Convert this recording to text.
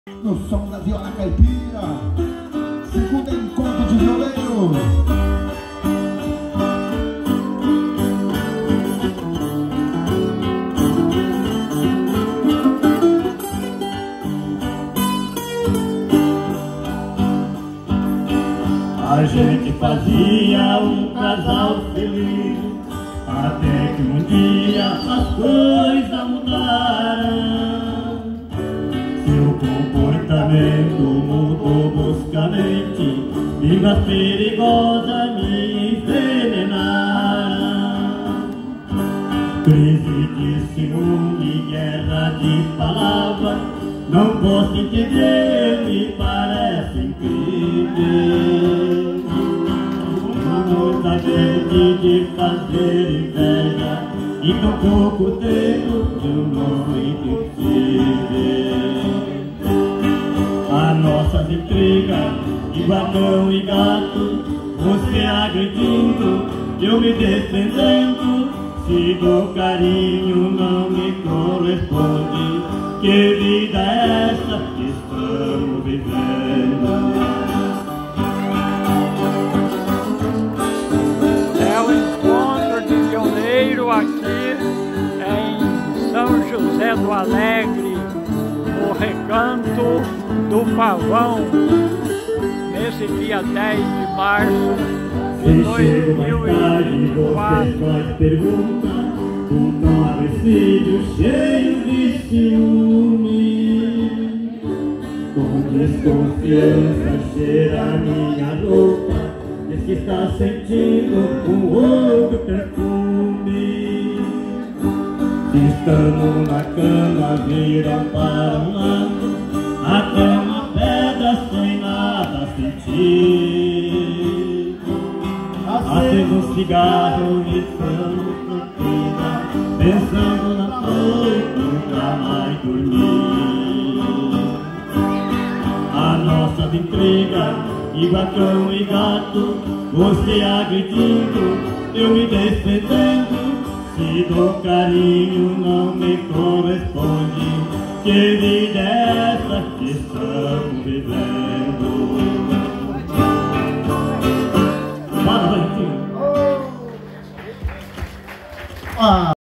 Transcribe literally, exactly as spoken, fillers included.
No som da viola caipira, segundo encontro de violeiros. A gente fazia um casal feliz, até que um dia as coisas mudaram. Seu comportamento mudou bruscamente, línguas perigosas me envenenaram. Crise de ciúme, guerra de palavras, não posso entender, me parece incrível. Muita gente de fazer inveja, em tão pouco tempo eu não entendi. As nossas intrigas, igual cão e gato, você agredindo, eu me defendendo. Se do carinho não me corresponde, que vida é essa que estamos vivendo? É o encontro de violeiro aqui em São José do Alegre, no Recanto do Pavão, nesse dia dez de março de dois mil e quatro. Você pergunta, um tão agressivo, cheio de ciúme, com desconfiança cheira minha roupa, diz que está sentindo um outro perfume. Estamos na cama, viram para um lado, até uma pedra sem nada a sentir. Acendo um cigarro e estamos tranquila, pensando na noite, nunca mais dormir. A nossa intriga, igual cão e gato, você agredindo, eu me defendendo. Se do carinho não me corresponde, que vida é essa que estamos vivendo? Ah.